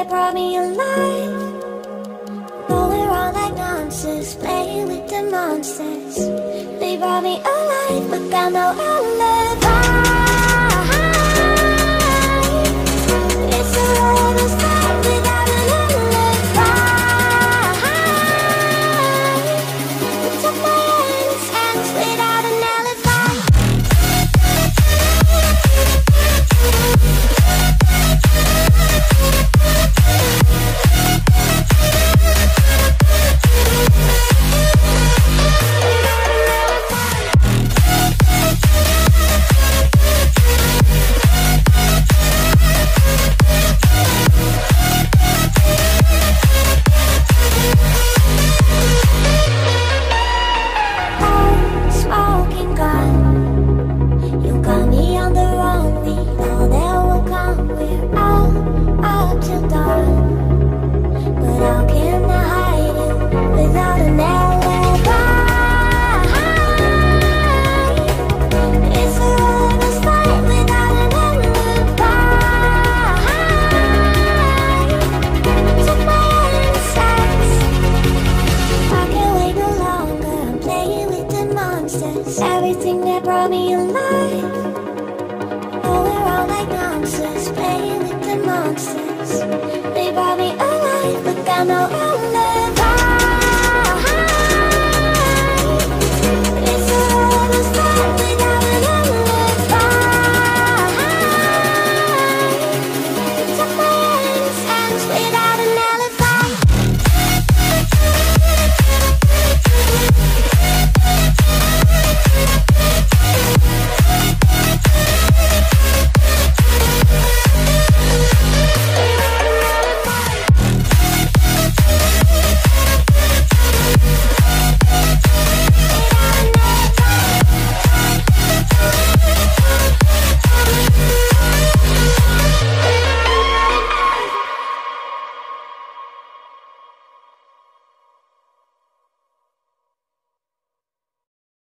that brought me alive. Going wrong like nonsense, playing with the monsters. They brought me alive, but got no alibi. It's a rebel fight without an alibi. It took my hands without an alibi. Everything that brought me alive. Going wrong like nonsense, playing with the monsters. They brought me alive, but got no